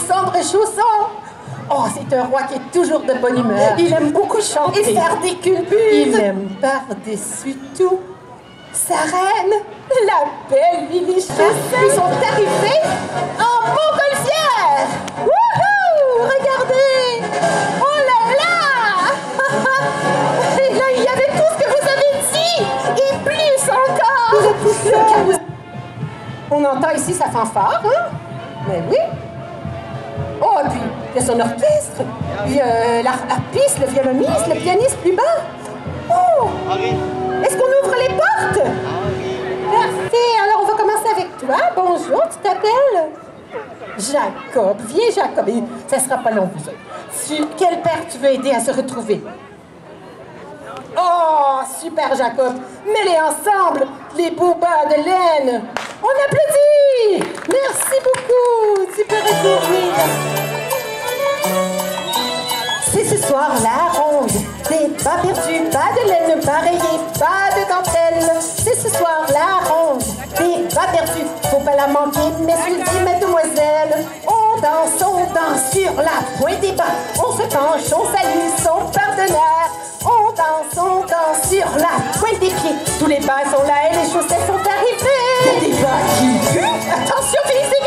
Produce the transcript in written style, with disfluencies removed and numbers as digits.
sombres chaussons. Oh, c'est un roi qui est toujours de bonne humeur. Il aime beaucoup chanter. Et faire des culbutes. Il aime par-dessus tout sa reine, la belle Lily Chaussette. Ils sont arrivés en montgolfière. Wouhou! Regardez! Oh là là! Et là, il y avait tout ce que vous avez dit! Et plus encore! On entend ici sa fanfare, hein? Mais oui! Oh, et puis, il y a son orchestre. Il y a l'harpiste, le violoniste, le pianiste plus bas. Oh! Est-ce qu'on ouvre les portes? Parfait. Alors, on va commencer avec toi. Bonjour, tu t'appelles? Jacob. Viens, Jacob. Et ça sera pas long, vous autres. Quel père tu veux aider à se retrouver? Oh, super, Jacob. Mets-les ensemble, les boobas de laine. On applaudit! Merci beaucoup. Tu peux retourner. C'est ce soir la ronde. Des pas perdus, pas de laine pareillée, pas de dentelle. C'est ce soir la ronde. Des pas perdus, faut pas la manquer, messieurs et mesdemoiselles. On danse sur la pointe des bas. On se penche, on salue son partenaire. On danse sur la pointe des pieds. Tous les bas sont là et les chaussettes sont arrivées. Il y a des bas qui puent. Attention, Félicité!